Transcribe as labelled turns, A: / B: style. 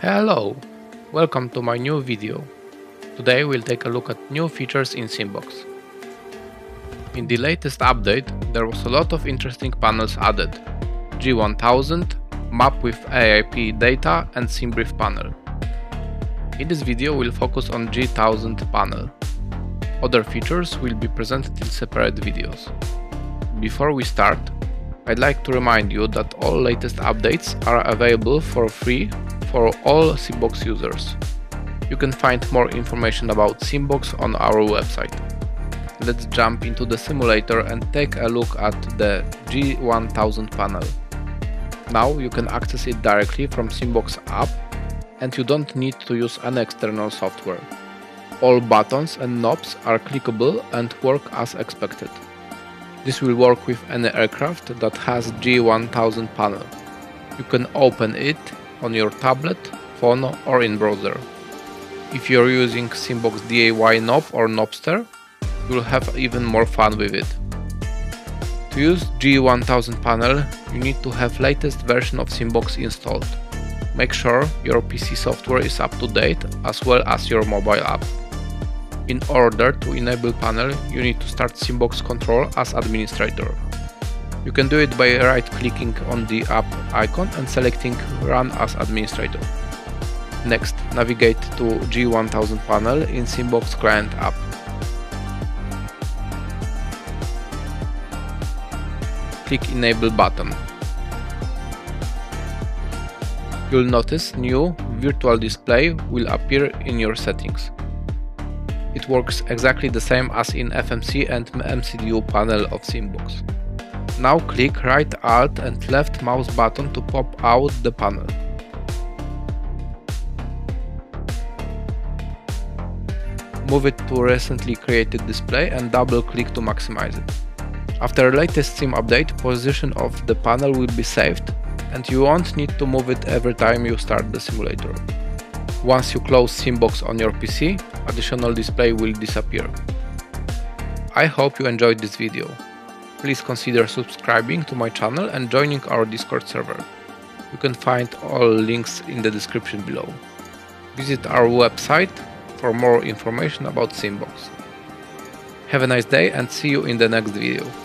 A: Hello! Welcome to my new video. Today we'll take a look at new features in SimBox. In the latest update there was a lot of interesting panels added. G1000, map with AIP data and SimBrief Panel. In this video we'll focus on G1000 Panel. Other features will be presented in separate videos. Before we start, I'd like to remind you that all latest updates are available for free for all SimBox users. You can find more information about SimBox on our website. Let's jump into the simulator and take a look at the G1000 panel. Now you can access it directly from SimBox app and you don't need to use an external software. All buttons and knobs are clickable and work as expected. This will work with any aircraft that has G1000 panel. You can open it on your tablet, phone or in browser. If you're using SimBox DIY knob or knobster, you'll have even more fun with it. To use G1000 panel, you need to have latest version of SimBox installed. Make sure your PC software is up to date as well as your mobile app. In order to enable panel, you need to start SimBox control as administrator. You can do it by right-clicking on the app icon and selecting Run as administrator. Next, navigate to G1000 panel in SimBox client app. Click Enable button. You'll notice new virtual display will appear in your settings. It works exactly the same as in FMC and MCDU panel of SimBox. Now click right Alt and left mouse button to pop out the panel. Move it to recently created display and double click to maximize it. After the latest Sim update, position of the panel will be saved and you won't need to move it every time you start the simulator. Once you close SimBox on your PC, additional display will disappear. I hope you enjoyed this video. Please consider subscribing to my channel and joining our Discord server. You can find all links in the description below. Visit our website for more information about SimBox. Have a nice day and see you in the next video.